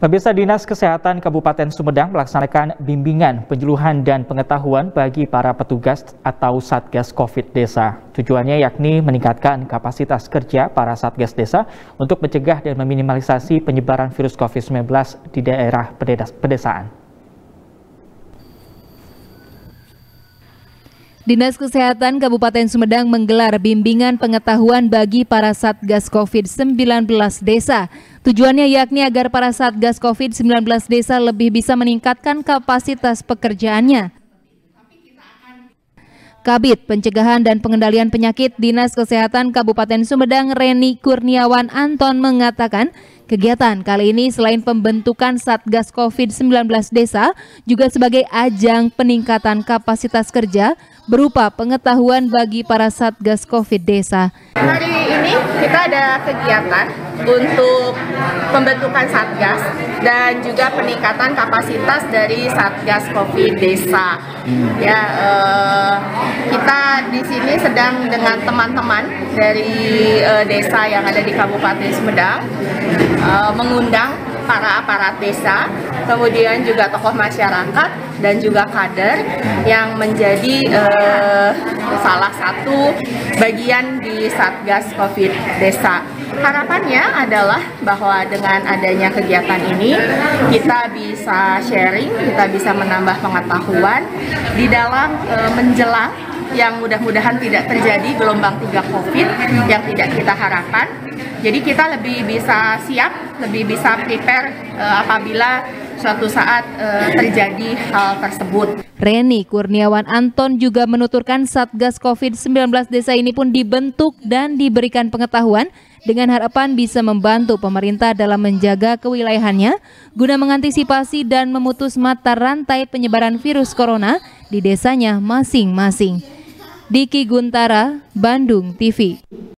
Pemirsa, Dinas Kesehatan Kabupaten Sumedang melaksanakan bimbingan, penyuluhan dan pengetahuan bagi para petugas atau Satgas Covid Desa. Tujuannya yakni meningkatkan kapasitas kerja para Satgas Desa untuk mencegah dan meminimalisasi penyebaran virus COVID-19 di daerah pedesaan. Dinas Kesehatan Kabupaten Sumedang menggelar bimbingan pengetahuan bagi para Satgas COVID-19 Desa. Tujuannya yakni agar para Satgas COVID-19 Desa lebih bisa meningkatkan kapasitas pekerjaannya. Kabid Pencegahan dan Pengendalian Penyakit Dinas Kesehatan Kabupaten Sumedang Reni Kurniawan Anton mengatakan, kegiatan kali ini selain pembentukan Satgas COVID-19 Desa, juga sebagai ajang peningkatan kapasitas kerja berupa pengetahuan bagi para Satgas Covid Desa. Hari ini kita ada kegiatan untuk pembentukan Satgas dan juga peningkatan kapasitas dari Satgas Covid Desa. Kita di sini sedang dengan teman-teman dari desa yang ada di Kabupaten Sumedang mengundang para aparat desa, kemudian juga tokoh masyarakat dan juga kader yang menjadi salah satu bagian di Satgas Covid Desa. Harapannya adalah bahwa dengan adanya kegiatan ini kita bisa sharing, kita bisa menambah pengetahuan di dalam menjelang yang mudah-mudahan tidak terjadi gelombang 3 COVID yang tidak kita harapkan. Jadi kita lebih bisa siap, lebih bisa prepare apabila suatu saat terjadi hal tersebut. Reni Kurniawan Anton juga menuturkan Satgas COVID-19 Desa ini pun dibentuk dan diberikan pengetahuan dengan harapan bisa membantu pemerintah dalam menjaga kewilayahannya guna mengantisipasi dan memutus mata rantai penyebaran virus corona di desanya masing-masing. Diki Guntara, Bandung TV.